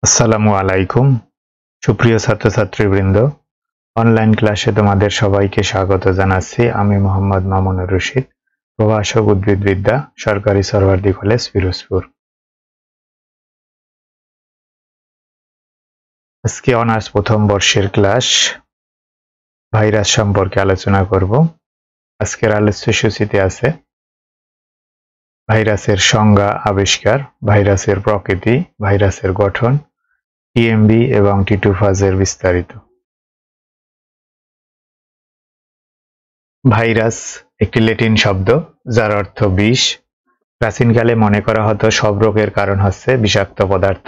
আসসালামু আলাইকুম সুপ্রিয় ছাত্রছাত্রীবৃন্দ, অনলাইন ক্লাসে তোমাদের সবাইকে স্বাগত জানাচ্ছি। আমি মোহাম্মদ মামুনুর রশিদ, প্রভাষক উদ্ভিদবিদ্যা, সরকারি সরওয়ার্দী কলেজ, পিরোজপুর। আজকে অনার্স প্রথম বর্ষের ক্লাস ভাইরাস সম্পর্কে আলোচনা করব। আজকের আলোচ্য সূচিতে আছে ভাইরাসের সংজ্ঞা, আবিষ্কার, ভাইরাসের প্রকৃতি, ভাইরাসের গঠন, টিএমবি এবং টি2 ফাজের বিস্তারিত। ভাইরাস একটি ল্যাটিন শব্দ যার অর্থ বিষ। প্রাচীনকালে মনে করা হতো সব রোগের কারণ হচ্ছে বিষাক্ত পদার্থ।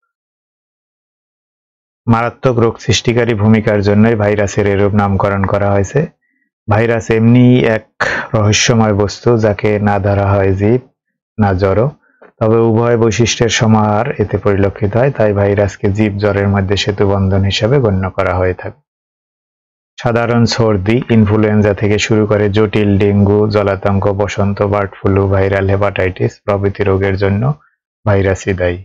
মারাত্মক রোগ সৃষ্টিকারী ভূমিকার জন্যই ভাইরাসের এরূপ নামকরণ করা হয়েছে। ভাইরাস এমনিই এক রহস্যময় বস্তু, যাকে না ধরা হয় জীব না জড়, তবে উভয় বৈশিষ্ট্যের সমাহার এতে পরিলক্ষিত হয়। তাই ভাইরাসকে জীব জড়ের মধ্যে সেতুবন্ধন হিসেবে গণ্য করা হয়ে থাকে। সাধারণ সর্দি, ইনফ্লুয়েঞ্জা থেকে শুরু করে জটিল ডেঙ্গু, জলাতঙ্ক, বসন্ত, বার্ড ফ্লু, ভাইরাল হেপাটাইটিস প্রভৃতি রোগের জন্য ভাইরাসই দায়ী।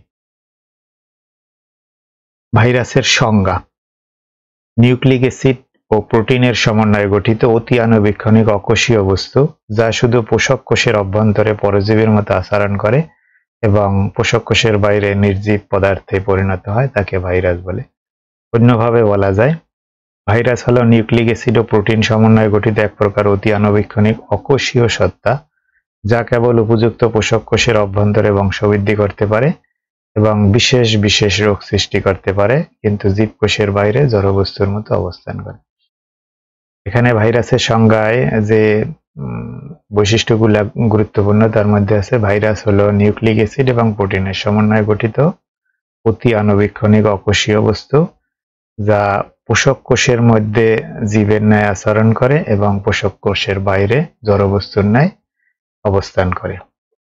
ভাইরাসের সংজ্ঞা: নিউক্লিক অ্যাসিড ও প্রোটিনের সমন্বয়ে গঠিত অতি আণুবীক্ষণিক অকোষীয় বস্তু, যা শুধু পোষক কোষের অভ্যন্তরে পরজীবীর মতো আচরণ করে এবং পোষক কোষের বাইরে নির্জীব পদার্থে পরিণত হয়, তাকে ভাইরাস বলে। অন্যভাবে বলা যায়, ভাইরাস হলো নিউক্লিক অ্যাসিড ও প্রোটিন সমন্বয়ে গঠিত এক প্রকার অতি আণুবীক্ষণিক অকোষীয় সত্তা, যা কেবল উপযুক্ত পোষক কোষের অভ্যন্তরে বংশবৃদ্ধি করতে পারে এবং বিশেষ বিশেষ রোগ সৃষ্টি করতে পারে, কিন্তু জীবকোষের বাইরে জড়বস্তুর মতো অবস্থান করে। এখানে ভাইরাসের সংজ্ঞায় যে বৈশিষ্ট্যগুলো গুরুত্বপূর্ণ, তার মধ্যে আছে ভাইরাস হলো নিউক্লিক অ্যাসিড এবং প্রোটিনের সমন্বয়ে গঠিত অতি আণুবীক্ষণিক অকোষীয় বস্তু, যা পোষক কোষের মধ্যে জীবের ন্যায় আচরণ করে এবং পোষক কোষের বাইরে জড়বস্তুর ন্যায় অবস্থান করে।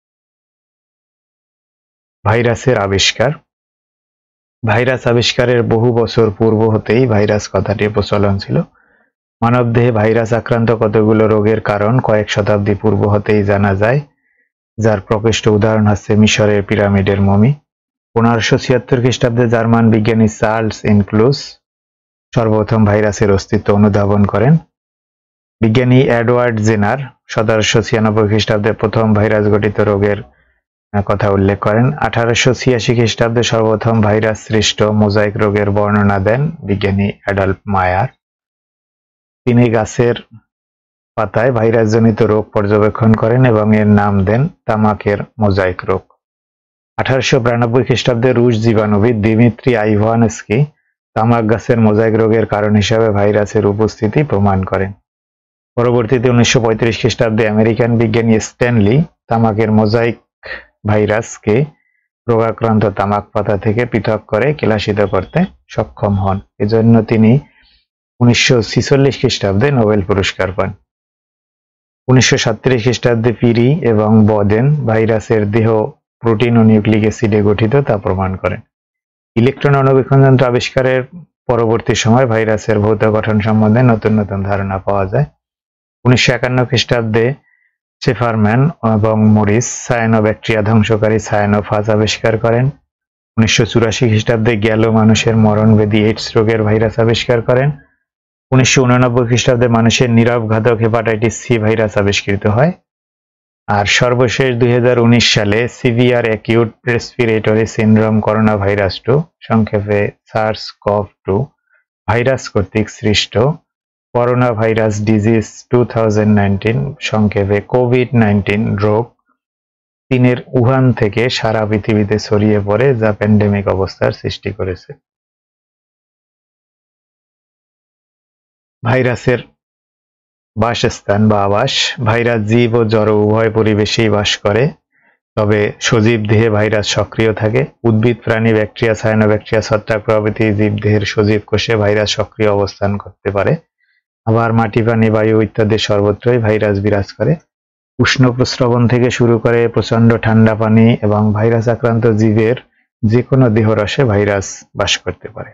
ভাইরাসের আবিষ্কার: ভাইরাস আবিষ্কারের বহু বছর পূর্ব হতেই ভাইরাস কথাটির প্রচলন ছিল। মানবদেহে ভাইরাস আক্রান্ত কতগুলো রোগের কারণ কয়েক শতাব্দী পূর্ব হতেই জানা যায়, যার প্রকৃষ্ট উদাহরণ হচ্ছে মিশরের পিরামিডের মমি। 1576 খ্রিস্টাব্দে জার্মান বিজ্ঞানী চার্লস ইনক্লুস সর্বপ্রথম ভাইরাসের অস্তিত্ব অনুধাবন করেন। বিজ্ঞানী এডওয়ার্ড জেনার 1796 খ্রিস্টাব্দে প্রথম ভাইরাস ঘটিত রোগের কথা উল্লেখ করেন। 1886 খ্রিস্টাব্দে সর্বপ্রথম ভাইরাস সৃষ্ট মোজাইক রোগের বর্ণনা দেন বিজ্ঞানী অ্যাডলফ মায়ার। তিনি গাছের পাতায় ভাইরাসজনিত রোগ পর্যবেক্ষণ করেন এবং এর নাম দেন তামাকের মোজাইক রোগ। 1892 খ্রিস্টাব্দে রুশ জীবাণুবিদ দিমিত্রি আইভানস্কি তামাক গাছের মোজাইক রোগের কারণ হিসাবে ভাইরাসের উপস্থিতি প্রমাণ করেন। পরবর্তীতে 1935 খ্রিস্টাব্দে আমেরিকান বিজ্ঞানী স্ট্যানলি তামাকের মোজাইক ভাইরাসকে রোগাক্রান্ত তামাক পাতা থেকে পৃথক করে ক্লাসিত করতে সক্ষম হন। এজন্য তিনি 1946 খ্রিস্টাব্দে নোবেল পুরস্কার পান। 1937 খ্রিস্টাব্দে পিরি এবং বদেন ভাইরাসের দেহ প্রোটিন ও নিউক্লিক অ্যাসিডে গঠিত তা প্রমাণ করেন। ইলেকট্রন অণুবীক্ষণ যন্ত্র আবিষ্কারের পরবর্তী সময় ভাইরাসের ভৌত গঠন সম্বন্ধে নতুন নতুন ধারণা পাওয়া যায়। 1951 খ্রিস্টাব্দে চেফারম্যান এবং মরিস সায়ানোব্যাকটেরিয়া ধ্বংসকারী সায়ানোফাজ আবিষ্কার করেন। 1984 খ্রিস্টাব্দে গ্যালো মানুষের মরণবেদী এইডস রোগের ভাইরাস আবিষ্কার করেন। 1989 খ্রিস্টাব্দে মানুষের নীরব ঘাতক হেপাটাইটিস সি ভাইরাস আবিষ্কৃত হয়। আর সর্বশেষ 2019 সালে severe acute respiratory syndrome corona virus 2, সংক্ষেপে SARS-CoV-2 ভাইরাস কর্তৃক সৃষ্ট করোনা ভাইরাস ডিজিজ 2019, সংক্ষেপে কোভিড-19 রোগ চীনের উহান থেকে সারা পৃথিবীতে ছড়িয়ে পড়ে, যা প্যান্ডেমিক অবস্থার সৃষ্টি করেছে। ভাইরাসের বাসস্থান বা আবাস: ভাইরাস জীব ও জড় উভয় পরিবেশেই বাস করে, তবে সজীব দেহে ভাইরাস সক্রিয় থাকে। উদ্ভিদ, প্রাণী, ব্যাকটেরিয়া, সায়ানোব্যাকটেরিয়া, ছত্রাক প্রভৃতি জীবদেহের সজীব কোষে ভাইরাস সক্রিয় অবস্থান করতে পারে। আবার মাটি, পানি, বায়ু ইত্যাদি সর্বত্রই ভাইরাস বিরাজ করে। উষ্ণ প্রস্রবণ থেকে শুরু করে প্রচণ্ড ঠান্ডা পানি এবং ভাইরাস আক্রান্ত জীবের যে কোনো দেহরসে ভাইরাস বাস করতে পারে।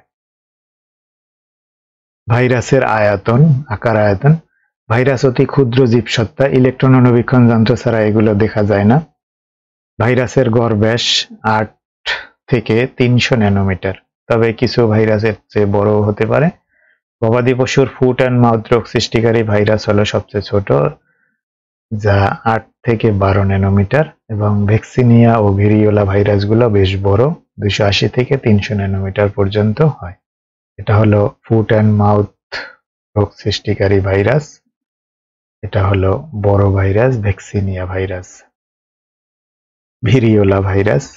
ভাইরাসের আয়তন, আকার আয়তন: ভাইরাস অতি ক্ষুদ্র জীবসত্তা, ইলেকট্রন অণুবীক্ষণ যন্ত্র ছাড়া এগুলো দেখা যায় না। ভাইরাসের গড় ব্যাস 8 থেকে 300 ন্যানোমিটার, তবে কিছু ভাইরাসের চেয়ে বড় হতে পারে। গবাদি পশুর ফুট অ্যান্ড মাউথ রোগ সৃষ্টিকারী ভাইরাস হলো সবচেয়ে ছোট, যা 8 থেকে 12 ন্যানোমিটার, এবং ভ্যাকসিনিয়া ও ভেরিওলা ভাইরাসগুলো বেশ বড়, 280 থেকে 300 ন্যানোমিটার পর্যন্ত হয়। এটা হলো ফুট অ্যান্ড মাউথ রোগ সৃষ্টিকারী ভাইরাস। এটা হলো বড় virus, vaccinia virus. Variola virus.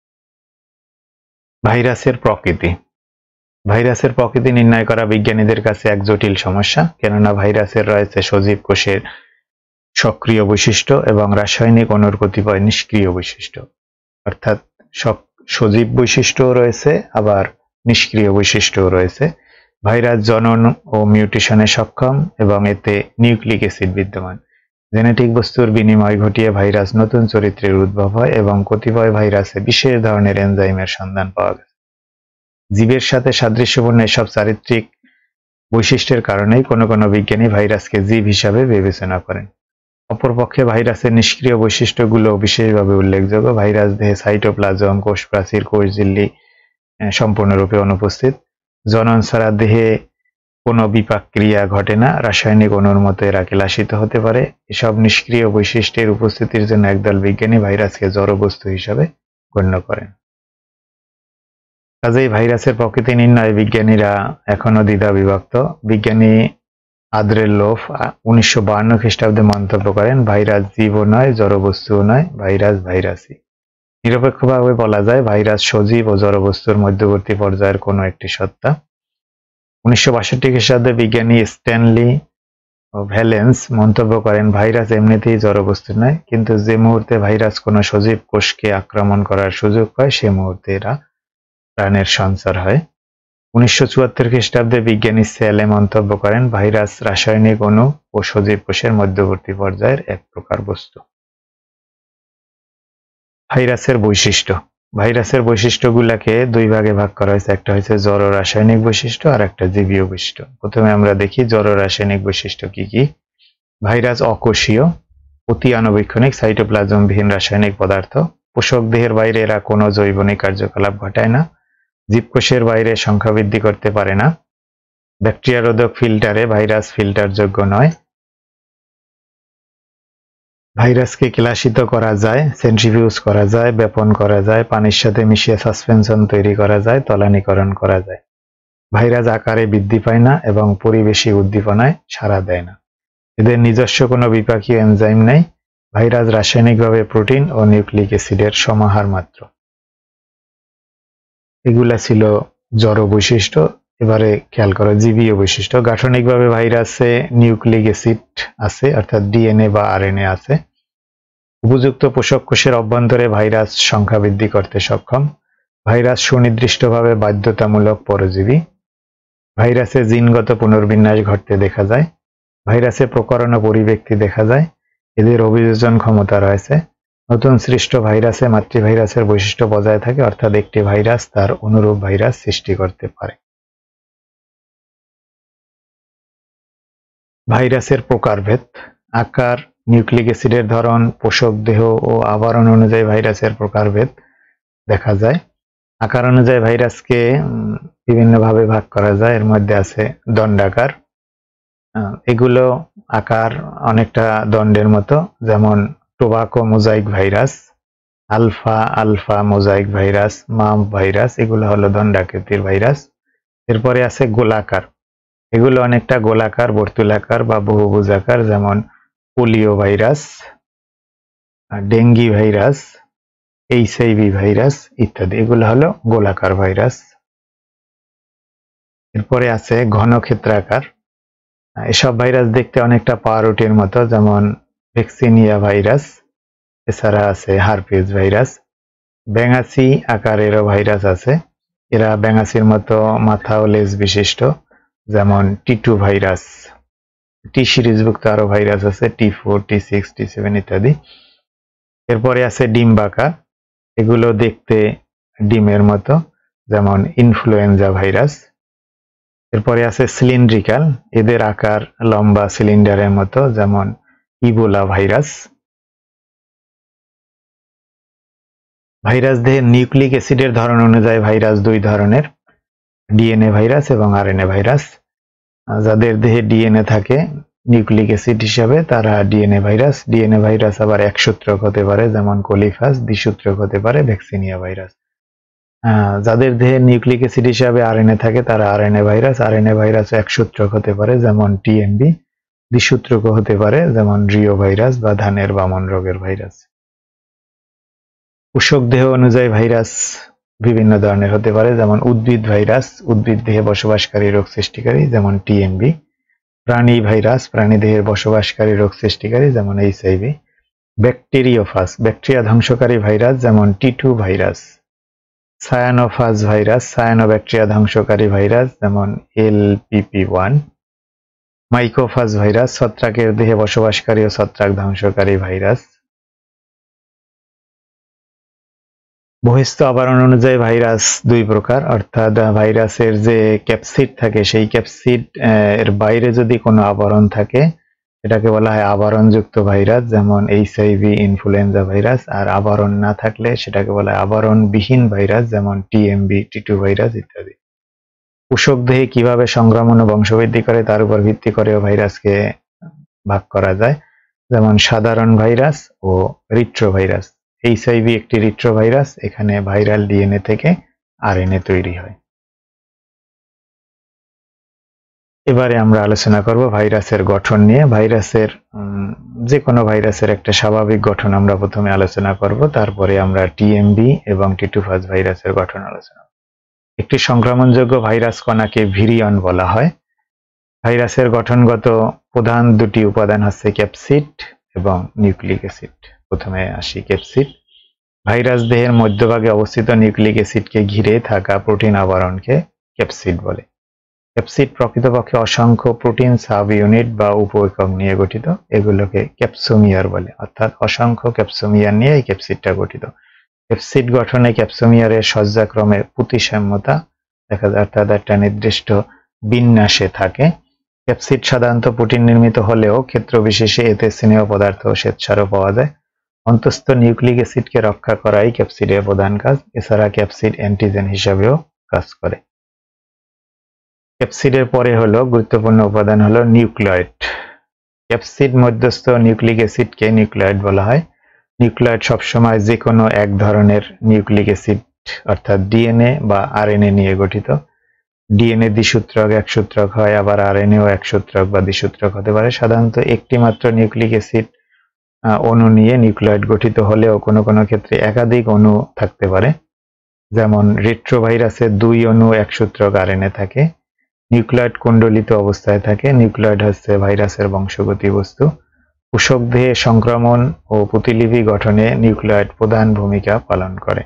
ভাইরাসের প্রকৃতি। ভাইরাসের প্রকৃতি নির্ণয় করা বিজ্ঞানীদের কাছে এক জটিল সমস্যা, কেননা ভাইরাসের রয়েছে সজীব কোষের সক্রিয় বৈশিষ্ট্য এবং রাসায়নিক অণুর কতিপয় নিষ্ক্রিয় বৈশিষ্ট্য, অর্থাৎ সজীব বৈশিষ্ট্যও রয়েছে আবার নিষ্ক্রিয় বৈশিষ্ট্যও রয়েছে। ভাইরাস জনন ও মিউটেশনে সক্ষম এবং এতে নিউক্লিক অ্যাসিড বিদ্যমান। জেনেটিক বস্তুর বিনিময় ঘটিয়ে ভাইরাস নতুন চরিত্রের উদ্ভব হয় এবং কতিপয় ভাইরাসে বিশেষ ধরনের এনজাইমের সন্ধান পাওয়া গেছে। জীবের সাথে সাদৃশ্যপূর্ণ এসব চারিত্রিক বৈশিষ্ট্যের কারণেই কোনো কোনো বিজ্ঞানী ভাইরাসকে জীব হিসাবে বিবেচনা করেন। অপরপক্ষে ভাইরাসের নিষ্ক্রিয় বৈশিষ্ট্যগুলো বিশেষভাবে উল্লেখযোগ্য। ভাইরাস দেহে সাইটোপ্লাজম, কোষ প্রাচীর, কোষঝিল্লি সম্পূর্ণরূপে অনুপস্থিত। জনন ছাড়া দেহে কোনো বিপাক ক্রিয়া ঘটে না। রাসায়নিক অণুর মতো এরা কেলাসিত হতে পারে। এসব নিষ্ক্রিয় বৈশিষ্ট্যের উপস্থিতির জন্য একদল বিজ্ঞানী ভাইরাসকে জড়বস্তু হিসাবে গণ্য করেন। কাজেই ভাইরাসের প্রকৃতি নির্ণয়ে বিজ্ঞানীরা এখনো দ্বিধা বিভক্ত। বিজ্ঞানী আদ্রেলোভ 1952 খ্রিস্টাব্দে মন্তব্য করেন, ভাইরাস জীবও নয়, জড়বস্তুও নয়, ভাইরাস ভাইরাসই। নিরপেক্ষভাবে বলা যায় ভাইরাস সজীব ও জড়বস্তুর মধ্যবর্তী পর্যায়ের কোনো একটি সত্তা। 1962 খ্রিস্টাব্দে বিজ্ঞানী স্ট্যানলি ভ্যালেন্স মন্তব্য করেন, ভাইরাস এমনিতেই জড়বস্তু নয়, কিন্তু যে মুহূর্তে ভাইরাস কোনো সজীব কোষকে আক্রমণ করার সুযোগ পায় সে মুহূর্তে এরা প্রাণের সঞ্চার হয়। 1974 খ্রিস্টাব্দে বিজ্ঞানী সেলে মন্তব্য করেন, ভাইরাস রাসায়নিক অণু ও সজীব কোষের মধ্যবর্তী পর্যায়ের এক প্রকার বস্তু। ভাইরাসের বৈশিষ্ট্য। ভাইরাসের বৈশিষ্ট্যগুলোকে দুই ভাগে ভাগ করা হয়েছে, একটা হচ্ছে জড় রাসায়নিক বৈশিষ্ট্য আর একটা জীবীয় বৈশিষ্ট্য। প্রথমে আমরা দেখি জড় রাসায়নিক বৈশিষ্ট্য কি কি। ভাইরাস অকোষীয়, অতি আণুবীক্ষণিক, সাইটোপ্লাজমবিহীন রাসায়নিক পদার্থ। পোষক দেহের বাইরে এরা কোনো জৈবনিক কার্যকলাপ ঘটায় না। জীবকোষের বাইরে সংখ্যা বৃদ্ধি করতে পারে না। ব্যাকটেরিয়া রোধক ফিল্টারে ভাইরাস ফিল্টারযোগ্য নয়। ভাইরাসকে কেলাসিত করা যায়, সেন্ট্রিফিউজ করা যায়, ব্যাপন করা যায়, পানির সাথে মিশিয়ে সাসপেনশন তৈরি করা যায়, তলানীকরণ করা যায়। ভাইরাস আকারে বৃদ্ধি পায় না এবং পরিবেশী উদ্দীপনায় সাড়া দেয় না। এদের নিজস্ব কোনো বিপাকীয় এনজাইম নেই। ভাইরাস রাসায়নিকভাবে প্রোটিন ও নিউক্লিক অ্যাসিডের সমাহার মাত্র। এগুলা ছিল জড় বৈশিষ্ট্য। এবারে খেয়াল করো জীবীয় বৈশিষ্ট্য। গাঠনিকভাবে ভাইরাসে নিউক্লিক অ্যাসিড আছে, অর্থাৎ ডিএনএ বা আরএনএ আছে। উপযুক্ত পোষক কোষের অভ্যন্তরে ভাইরাস সংখ্যা বৃদ্ধি করতে সক্ষম। ভাইরাস সুনির্দিষ্টভাবে বাধ্যতামূলক পরজীবী। ভাইরাসে জিনগত পুনর্বিন্যাস ঘটতে দেখা যায়। ভাইরাসে প্রকরণ ও পরিব্যক্তি দেখা যায়। এদের অভিযোজন ক্ষমতা রয়েছে। নতুন সৃষ্ট ভাইরাসে মাতৃভাইরাসের বৈশিষ্ট্য বজায় থাকে, অর্থাৎ একটি ভাইরাস তার অনুরূপ ভাইরাস সৃষ্টি করতে পারে। ভাইরাসের প্রকারভেদ। আকার, নিউক্লিক অ্যাসিডের ধরন, পোষক দেহ ও আবরণ অনুযায়ী ভাইরাসের প্রকারভেদ দেখা যায়। আকার অনুযায়ী ভাইরাসকে বিভিন্নভাবে ভাগ করা যায়। এর মধ্যে আছে দণ্ডাকার। এগুলো আকার অনেকটা দণ্ডের মতো, যেমন tobacco mosaic virus, alpha mosaic virus, mump virus, এগুলো হলো দণ্ডাকৃতির ভাইরাস। এরপরে আছে গোলাকার। এগুলো অনেকটা গোলাকার, বর্তুলাকার বা বহুভুজাকার, যেমন polio virus, dengue virus, HIV virus ইত্যাদি। এগুলো হলো গোলাকার ভাইরাস। এরপরে আছে ঘনক্ষেত্রাকার। এসব ভাইরাস দেখতে অনেকটা পাউরুটির মতো, যেমন ভ্যাকসিনিয়া ভাইরাস। এছাড়া আছে হারপিস ভাইরাস। ব্যাঙাচি আকারেরও ভাইরাস আছে। এরা ব্যাঙাচির মতো মাথা ও লেজ বিশিষ্ট, যেমন টি2 ভাইরাস। টি সিরিজভুক্ত আরো ভাইরাস আছে, টি4, টি6, টি7 ইত্যাদি। এরপরে আছে ডিম্বাকার। এগুলো দেখতে ডিমের মতো, যেমন ইনফ্লুয়েঞ্জা ভাইরাস। এরপরে আছে সিলিন্ড্রিক্যাল। এদের আকার লম্বা সিলিন্ডারের মতো, যেমন ইবোলা ভাইরাস। ভাইরাস দেহের নিউক্লিক অ্যাসিডের ধরন অনুযায়ী ভাইরাস দুই ধরনের, ডিএনএ ভাইরাস এবং আরএনএ ভাইরাস। যাদের দেহে ডিএনএ থাকে নিউক্লিক অ্যাসিড হিসাবে তারা ডিএনএ ভাইরাস। ডিএনএ ভাইরাস আবার একসূত্রক হতে পারে, যেমন কোলিফাস, দ্বিসূত্রক হতে পারে ভ্যাকসিনিয়া ভাইরাস। যাদের দেহে নিউক্লিক অ্যাসিড হিসাবে আরএনএ থাকে তারা আরএনএ ভাইরাস। আরএনএ ভাইরাস একসূত্রক হতে পারে, যেমন টিএমবি। দ্বিসূত্রক হতে পারে, যেমন রিও ভাইরাস বা ধানের বামন রোগের ভাইরাস। পোষক দেহ অনুযায়ী ভাইরাস বিভিন্ন ধরনের হতে পারে, যেমন উদ্ভিদ ভাইরাস, উদ্ভিদ দেহে বসবাসকারী রোগ সৃষ্টিকারী, যেমন টিএমবি। প্রাণী ভাইরাস, প্রাণী দেহের বসবাসকারী রোগ সৃষ্টিকারী, যেমন এইচআইভি। ব্যাকটেরিওফাজ, ব্যাকটেরিয়া ধ্বংসকারী ভাইরাস, যেমন T two virus. Cyanophage virus, cyanobacteria ধ্বংসকারী ভাইরাস, যেমন এলপিপি1। মাইকোফাজ ভাইরাস, ছত্রাকের দেহে বসবাসকারী ও ছত্রাক ধ্বংসকারী ভাইরাস। বহিস্থ আবরণ অনুযায়ী ভাইরাস দুই প্রকার, অর্থাৎ ভাইরাসের যে ক্যাপসিড থাকে সেই ক্যাপসিড এর বাইরে যদি কোনো আবরণ থাকে এটাকে বলা হয় আবরণযুক্ত ভাইরাস, যেমন এইচআইভি, ইনফ্লুয়েঞ্জা ভাইরাস। আর আবরণ না থাকলে সেটাকে বলা হয় আবরণবিহীন ভাইরাস, যেমন টিএমবি, টি2 ভাইরাস ইত্যাদি। পোষক দেহে কিভাবে সংক্রমণ ও বংশবৃদ্ধি করে তার উপর ভিত্তি করেও ভাইরাসকে ভাগ করা যায়, যেমন সাধারণ ভাইরাস ও রিট্রোভাইরাস। এইচআইভি একটি রিট্রোভাইরাস, এখানে ভাইরাল ডিএনএ থেকে আরএনএ তৈরি হয়। এবারে আমরা আলোচনা করব ভাইরাসের গঠন নিয়ে। ভাইরাসের যে কোনো ভাইরাসের একটা স্বাভাবিক গঠন আমরা প্রথমে আলোচনা করব, তারপরে আমরা টিএমবি এবং টি2 ফাজ ভাইরাসের গঠন আলোচনা করব। একটি সংক্রমণযোগ্য ভাইরাস কণাকে ভিরিয়ন বলা হয়। ভাইরাসের গঠনগত প্রধান দুটি উপাদান হচ্ছে ক্যাপসিড এবং নিউক্লিক অ্যাসিড। প্রথমে আসি ক্যাপসিড। ভাইরাস দেহের মধ্যভাগে অবস্থিত নিউক্লিক অ্যাসিডকে ঘিরে থাকা প্রোটিন আবরণকে ক্যাপসিড বলে। ক্যাপসিড প্রকৃতপক্ষে অসংখ্য প্রোটিন সাব ইউনিট বা উপ একক নিয়ে গঠিত, এগুলোকে ক্যাপসোমিয়ার বলে, অর্থাৎ অসংখ্য ক্যাপসোমিয়ার নিয়ে এই ক্যাপসিডটা গঠিত। ক্যাপসিড গঠনে ক্যাপসোমিয়ারের সজ্জাক্রমে প্রতিসাম্যতা দেখা যায়, অর্থাৎ একটা নির্দিষ্ট বিন্যাসে থাকে। ক্যাপসিড সাধারণত প্রোটিন নির্মিত হলেও ক্ষেত্র বিশেষে এতে স্নেহ পদার্থ ও শ্বেতসারও পাওয়া যায়। অন্তঃস্থ নিউক্লিক অ্যাসিডকে রক্ষা করাই ক্যাপসিডের প্রধান কাজ। এছাড়া ক্যাপসিড অ্যান্টিজেন হিসাবেও কাজ করে। ক্যাপসিডের পরে হলো গুরুত্বপূর্ণ উপাদান হলো নিউক্লিয়েট। ক্যাপসিড মধ্যস্থ নিউক্লিক অ্যাসিডকে নিউক্লিয়েট বলা হয়। নিউক্লিয়েট সবসময় যে কোনো এক ধরনের নিউক্লিক অ্যাসিড অর্থাৎ ডিএনএ বা আরএনএ নিয়ে গঠিত। ডিএনএ দ্বিসূত্রক, একসূত্রক হয়, আবার আরএনএও একসূত্রক বা দ্বিসূত্রক হতে পারে। সাধারণত একটি মাত্র নিউক্লিক অ্যাসিড অণু নিয়ে নিউক্লিয়েট গঠিত হলেও কোনো কোনো ক্ষেত্রে একাধিক অণু থাকতে পারে, যেমন রেট্রোভাইরাসে 2 অণু একসূত্রক আরএনএ থাকে। নিউক্লিয়েট কুণ্ডলিত অবস্থায় থাকে। নিউক্লিয়েট হচ্ছে ভাইরাসের বংশগতি বস্তু। পোষক দেহে সংক্রমণ ও প্রতিলিপি গঠনে নিউক্লিয়েট প্রধান ভূমিকা পালন করে।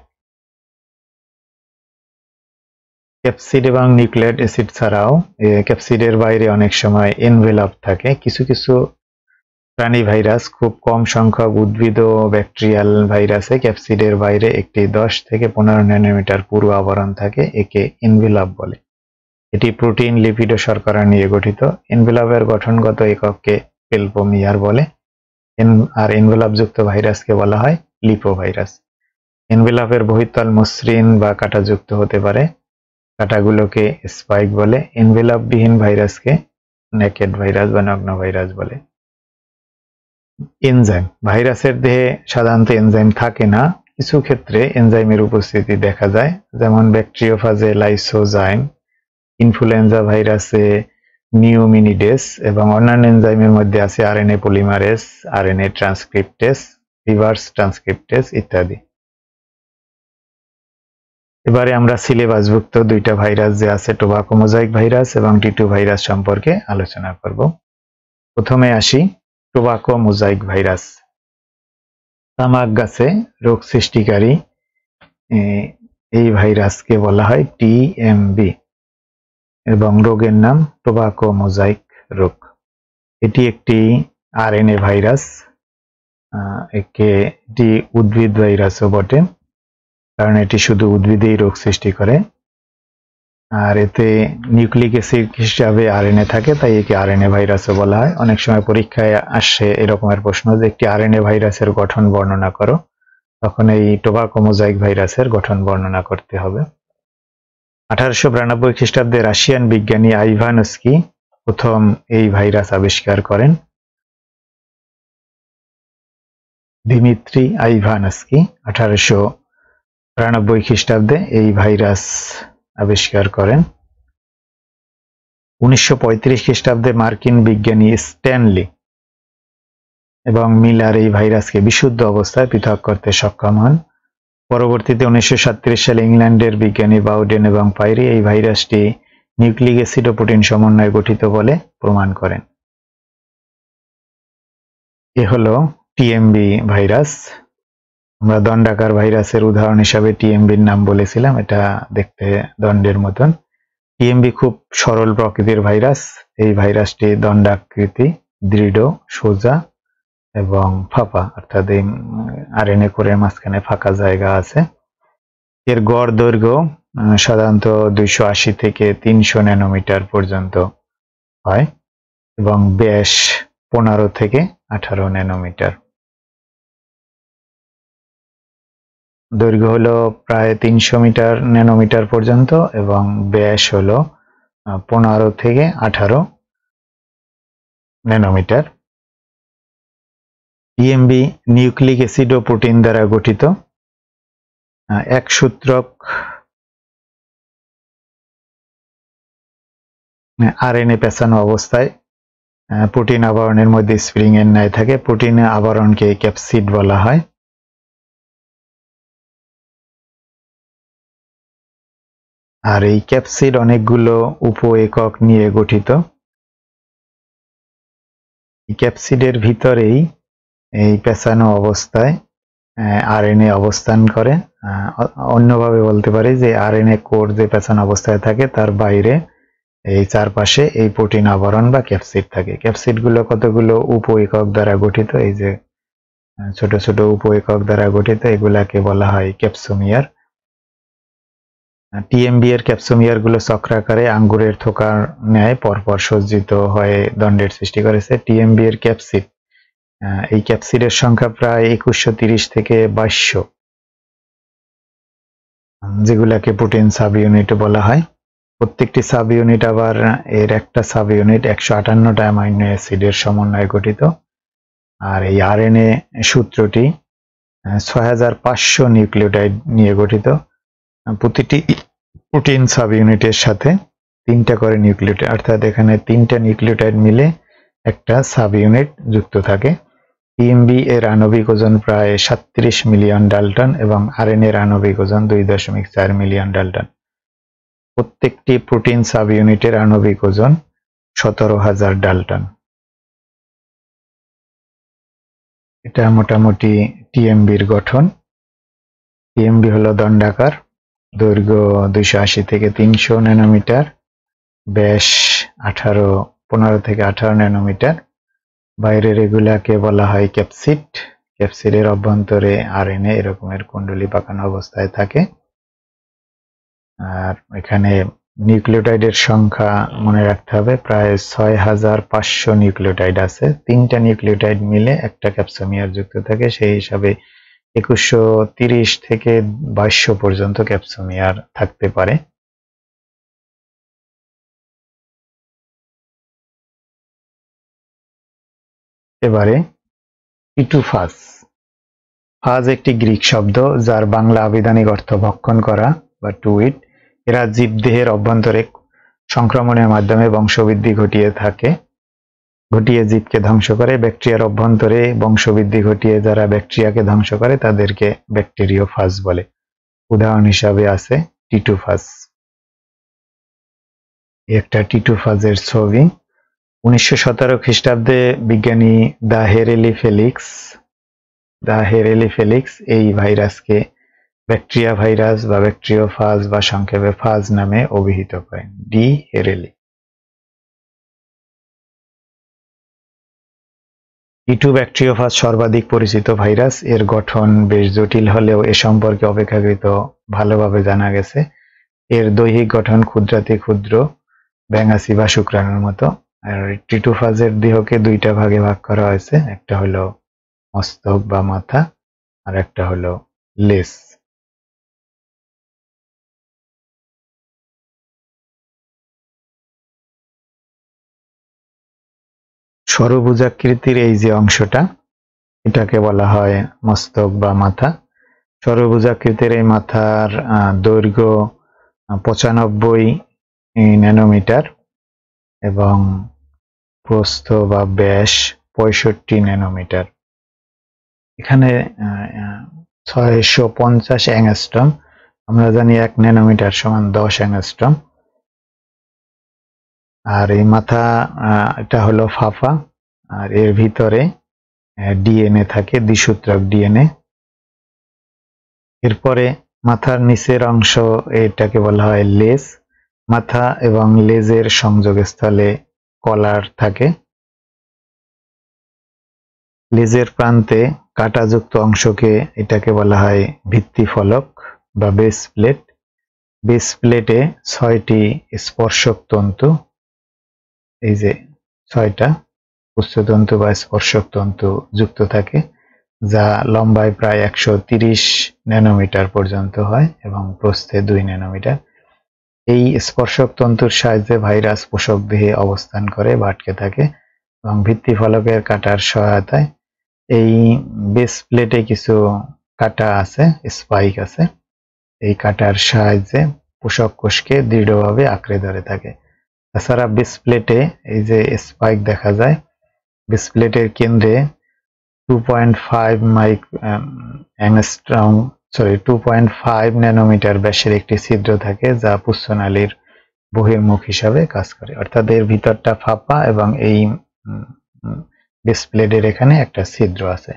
ক্যাপসিড এবং নিউক্লিক অ্যাসিড ছাড়াও ক্যাপসিডের বাইরে অনেক সময় এনভেলপ থাকে। কিছু কিছু প্রাণী ভাইরাস, খুব কম সংখ্যক উদ্ভিদ ও ব্যাকটেরিয়াল ভাইরাসে ক্যাপসিডের বাইরে একটি 10 থেকে 15 ন্যানোমিটার পুরু আবরণ থাকে, একে এনভেলপ বলে। এটি প্রোটিন, লিপিড ও শর্করা নিয়ে গঠিত। এনভেলপের গঠনগত একককে পেলপোমিয়ার বলে। আর এনভেলপ যুক্ত ভাইরাসকে বলা হয় লিপোভাইরাস। এনভেলপের বহিঃতল মসৃণ বা কাঁটাযুক্ত হতে পারে, কাঁটাগুলোকে স্পাইক বলে। এনভেলপ বিহীন ভাইরাসকে নেকেড ভাইরাস বা নগ্ন ভাইরাস বলে। এনজাইম। ভাইরাসের দেহে সাধারণত এনজাইম থাকে না, কিছু ক্ষেত্রে এনজাইমের উপস্থিতি দেখা যায়, যেমন ব্যাকটেরিওফাজে লাইসোজাইম, ইনফ্লুয়েঞ্জা ভাইরাসে নিওমিনিডেস এবং অন্যান্য এনজাইমের মধ্যে আছে RNA polymerase, RNA transcriptase, reverse transcriptase ইত্যাদি। এবারে আমরা সিলেবাসভুক্ত দুইটা ভাইরাস যে আছে, টোবাকো মোজাইক ভাইরাস এবং টি2 ভাইরাস সম্পর্কে আলোচনা করব। প্রথমে আসি টোবাকো মোজাইক ভাইরাস। তামাক গাছে রোগ সৃষ্টিকারী এই ভাইরাসকে বলা হয় টিএমবি এবং রোগের নাম টোবাকো মোজাইক রোগ। এটি একটি আরএনএ ভাইরাস, এটি উদ্ভিদ ভাইরাসও বটে, কারণ এটি শুধু উদ্ভিদেই রোগ সৃষ্টি করে। আর এতে নিউক্লিক অ্যাসিড হিসাবে আরএনএ থাকে, তাই একে আরএনএ ভাইরাসও বলা হয়। অনেক সময় পরীক্ষায় আসে এরকমের প্রশ্ন যে একটি আরএনএ ভাইরাসের গঠন বর্ণনা করো। তখন এই টোবাকো মোজাইক ভাইরাসের গঠন বর্ণনা করতে হবে। 1892 খ্রিস্টাব্দে রাশিয়ান বিজ্ঞানী আইভানস্কি প্রথম এই ভাইরাস আবিষ্কার করেন। দিমিত্রি আইভানস্কি 1892 খ্রিস্টাব্দে এই ভাইরাস আবিষ্কার করেন। 1935 খ্রিস্টাব্দে মার্কিন বিজ্ঞানী স্ট্যানলি এবং মিলার এই ভাইরাসকে বিশুদ্ধ অবস্থায় পৃথক করতে সক্ষম হন। পরবর্তীতে 1937 সালে ইংল্যান্ডের বিজ্ঞানী বাউডেন এবং পাইরি এই ভাইরাসটি নিউক্লিক অ্যাসিড ও প্রোটিন সমন্বয়ে গঠিত বলে প্রমাণ করেন। এ হলো টিএমবি ভাইরাস। আমরা দণ্ডাকার ভাইরাসের উদাহরণ হিসাবে টিএমবির নাম বলেছিলাম, এটা দেখতে দণ্ডের মতন। টিএমবি খুব সরল প্রকৃতির ভাইরাস। এই ভাইরাসটি দণ্ডাকৃতি, দৃঢ়, সোজা এবং ফাঁপা, অর্থাৎ এই আরএনএ কোরের মাঝখানে ফাঁকা জায়গা আছে। এর গড় দৈর্ঘ্য সাধারণত 280 থেকে 300 ন্যানোমিটার পর্যন্ত হয় এবং ব্যাস 15 থেকে 18 ন্যানোমিটার। দৈর্ঘ্য হলো প্রায় 300 ন্যানোমিটার পর্যন্ত এবং ব্যাস হলো 15 থেকে 18 ন্যানোমিটার। টিএমবি নিউক্লিক অ্যাসিড ও প্রোটিন দ্বারা গঠিত। এক সূত্রক আরএনএ পেঁচানো অবস্থায় প্রোটিন আবরণের মধ্যে স্প্রিং এর ন্যায় থাকে। প্রোটিন আবরণকে ক্যাপসিড বলা হয়। আর এই ক্যাপসিড অনেকগুলো উপ একক নিয়ে গঠিত। এই ক্যাপসিডের ভিতরেই এই পেঁচানো অবস্থায় আরএনএ অবস্থান করে। অন্যভাবে বলতে পারি যে আরএনএ কোর যে পেঁচানো অবস্থায় থাকে তার বাইরে এই চারপাশে এই প্রোটিন আবরণ বা ক্যাপসিড থাকে। ক্যাপসিডগুলো কতগুলো উপ একক দ্বারা গঠিত, এই যে ছোট ছোট উপ একক দ্বারা গঠিত, এগুলাকে বলা হয় ক্যাপসোমিয়ার। টিএমবি এর ক্যাপসোমিয়ার গুলো চক্রাকারে আঙ্গুরের থোকার ন্যায় পরপর সজ্জিত হয়ে দণ্ডের সৃষ্টি করেছে। টিএমবি এর ক্যাপসিড, এই ক্যাপসিডের সংখ্যা প্রায় 2130 থেকে 2200, যেগুলাকে প্রোটিন সাব ইউনিট বলা হয়। প্রত্যেকটি সাব ইউনিট আবার এর একটা সাব ইউনিট 158টা অ্যামাইনো অ্যাসিডের সমন্বয়ে গঠিত। আর এই আরএনএ সূত্রটি 6500 নিউক্লিওটাইড নিয়ে গঠিত। প্রতিটি প্রোটিন সাব ইউনিটের সাথে 3টা করে নিউক্লিওটাইড, অর্থাৎ এখানে 3টা নিউক্লিওটাইড মিলে একটা সাব ইউনিট যুক্ত থাকে। টিএমবি এর আণবিক ওজন প্রায় 37 মিলিয়ন ডাল্টন এবং আরএনএ এর আণবিক ওজন 2.4 মিলিয়ন ডাল্টন। প্রত্যেকটি প্রোটিন সাব ইউনিটের আণবিক ওজন 17,000 ডাল্টন। এটা মোটামুটি টিএমবির গঠন। টিএমবি হলো দণ্ডাকার, দৈর্ঘ্য 280 থেকে 300 ন্যানোমিটার, ব্যাস 15 থেকে 18 ন্যানোমিটার। বাইরের এগুলাকে বলা হয় ক্যাপসিড। ক্যাপসিডের অভ্যন্তরে আরএনএ এরকমের কুণ্ডলী পাকানো অবস্থায় থাকে। আর এখানে নিউক্লিওটাইডের সংখ্যা মনে রাখতে হবে, প্রায় 6500 নিউক্লিওটাইড আছে। 3টা নিউক্লিওটাইড মিলে একটা ক্যাপসোমিয়ার যুক্ত থাকে। সেই হিসাবে 2130 থেকে 2200 পর্যন্ত ক্যাপসোমিয়ার থাকতে পারে। এবারে টিটুফাস। ফাজ একটি গ্রিক শব্দ যার বাংলা আবিধানিক অর্থ ভক্ষণ করা বা টু ইট। এরা জীবদেহের অভ্যন্তরে সংক্রমণের মাধ্যমে বংশবৃদ্ধি ঘটিয়ে জীবকে ধ্বংস করে। ব্যাকটেরিয়ার অভ্যন্তরে বংশবৃদ্ধি ঘটিয়ে যারা ব্যাকটেরিয়াকে ধ্বংস করে তাদেরকে ব্যাকটেরিওফাজ বলে। উদাহরণ হিসাবে আছে টিটুফাস। একটা টিটুফাজের ছবি। 1917 খ্রিস্টাব্দে বিজ্ঞানী দ্য হেরেলি ফেলিক্স এই ভাইরাসকে ব্যাকটেরিয়া ভাইরাস বা ব্যাকটেরিওফাজ বা সংক্ষেপে ফাজ নামে অভিহিত করেন। ডি হেরেলি। টিটু ব্যাকটেরিওফাজ সর্বাধিক পরিচিত ভাইরাস। এর গঠন বেশ জটিল হলেও এ সম্পর্কে অপেক্ষাকৃত ভালোভাবে জানা গেছে। এর দৈহিক গঠন ক্ষুদ্রাতি ক্ষুদ্র, ব্যাঙাচি বা শুক্রাণুর মতো। আর টিটুফাজের দেহকে 2টা ভাগে ভাগ করা হয়েছে, একটা হলো মস্তক বা মাথা আর একটা হলো লেস। ষড়ভুজাকৃতির এই যে অংশটা, এটাকে বলা হয় মস্তক বা মাথা। ষড়ভুজাকৃতির এই মাথার দৈর্ঘ্য 95 ন্যানোমিটার এবং প্রস্থ বা ব্যাস 65 ন্যানোমিটার। এখানে 650 অ্যাংস্ট্রম, আমরা জানি 1 ন্যানোমিটার সমান 10 অ্যাংস্ট্রম। আর এই মাথা, এটা হলো ফাফা, আর এর ভিতরে ডিএনএ থাকে, দ্বিসূত্রক ডিএনএ। এরপরে মাথার নিচের অংশ, এটাকে বলা হয় লেজ। মাথা এবং লেজের সংযোগস্থলে কলার থাকে। লেজের প্রান্তে কাঁটাযুক্ত অংশকে, এটাকে বলা হয় ভিত্তিফলক বা বেস প্লেট। বেস প্লেটে 6টি স্পর্শক তন্তু, এই যে 6টা উচ্চতন্তু বা স্পর্শক তন্তু যুক্ত থাকে, যা লম্বায় প্রায় 130 ন্যানোমিটার পর্যন্ত হয় এবং প্রস্থে 2 ন্যানোমিটার। এই স্পর্শক তন্তুর সাহায্যে ভাইরাস পোষক দেহে অবস্থান করে বা আটকে থাকে এবং ভিত্তিফলকের কাঁটার সহায়তায়, এই বেস প্লেটে কিছু কাঁটা আছে, স্পাইক আছে, এই কাঁটার সাহায্যে পোষক কোষকে দৃঢ়ভাবে আঁকড়ে ধরে থাকে। তাছাড়া বেস প্লেটে এই যে স্পাইক দেখা যায়, বেস প্লেটের কেন্দ্রে 2.5 ন্যানোমিটার ব্যাসের একটি ছিদ্র থাকে, যা পুচ্ছনালীর বহির্মুখ হিসাবে কাজ করে। অর্থাৎ এর ভিতরটা ফাঁপা এবং এই বেস প্লেটের এখানে একটা ছিদ্র আছে।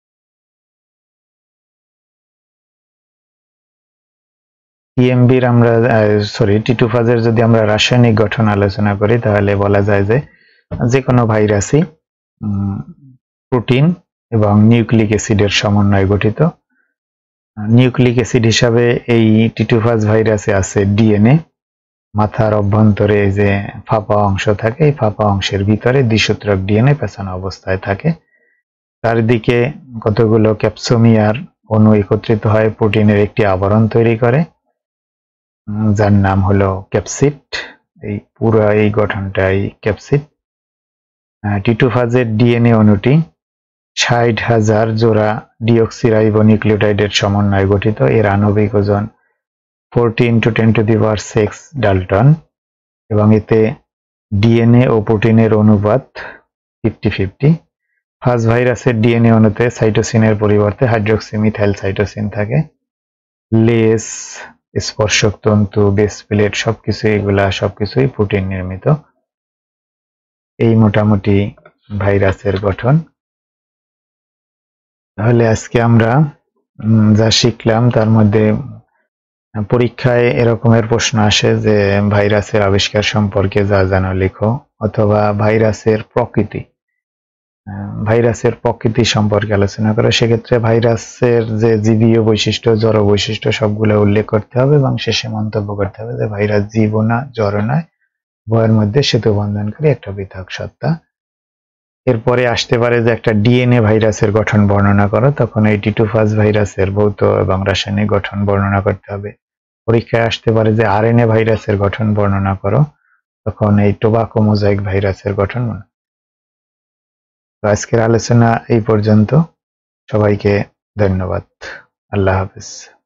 টিএমবির আমরা টিটুফাজের যদি আমরা রাসায়নিক গঠন আলোচনা করি, তাহলে বলা যায় যে কোনো ভাইরাসই প্রোটিন এবং নিউক্লিক অ্যাসিডের সমন্বয়ে গঠিত। নিউক্লিক অ্যাসিড হিসাবে এই টিটুফাজ ভাইরাসে আছে ডিএনএ। মাথার অভ্যন্তরে যে ফাঁপা অংশ থাকে, এই ফাঁপা অংশের ভিতরে দ্বিসূত্রক ডিএনএ পেঁচানো অবস্থায় থাকে। চারিদিকে কতগুলো ক্যাপসোমিয়ার অণু একত্রিত হয় প্রোটিনের একটি আবরণ তৈরি করে, যার নাম হলো ক্যাপসিড। এই পুরো এই গঠনটাই ক্যাপসিড। টিটুফাজের ডিএনএ অণুটি 60,000 জোড়া ডিঅক্সিরাইবোনিউক্লিওটাইডের সমন্বয়ে গঠিত। এর আণবিক ওজন 14 × 10⁶ ডাল্টন এবং এতে ডিএনএ ও প্রোটিনের অনুপাত 50-50। ফাজ ভাইরাসের ডিএনএ অণুতে সাইটোসিনের পরিবর্তে হাইড্রোক্সি মিথাইল সাইটোসিন থাকে। লেস, স্পর্শক তন্তু, বেস প্লেট সবকিছুই প্রোটিন নির্মিত। এই মোটামুটি ভাইরাসের গঠন। তাহলে আজকে আমরা যা শিখলাম, তার মধ্যে পরীক্ষায় এরকমের প্রশ্ন আসে যে ভাইরাসের আবিষ্কার সম্পর্কে যা জানো লেখো, অথবা ভাইরাসের প্রকৃতি সম্পর্কে আলোচনা করো। সেক্ষেত্রে ভাইরাসের যে জীবীয় বৈশিষ্ট্য, জড় বৈশিষ্ট্য সবগুলো উল্লেখ করতে হবে এবং শেষে মন্তব্য করতে হবে যে ভাইরাস জীবও না, জড় নয়, উভয়ের মধ্যে সেতু বন্ধনকারী একটা পৃথক সত্তা। এরপরে আসতে পারে যে একটা ডিএনএ ভাইরাসের গঠন বর্ণনা করো, তখন এই টিটুফাজ ভাইরাসের ভৌত এবং রাসায়নিক গঠন বর্ণনা করতে হবে। পরীক্ষায় আসতে পারে যে আরএনএ ভাইরাসের গঠন বর্ণনা করো, তখন এই টোবাকো মোজাইক ভাইরাসের গঠন। তো আজকের আলোচনা এই পর্যন্ত। সবাইকে ধন্যবাদ। আল্লাহ হাফেজ।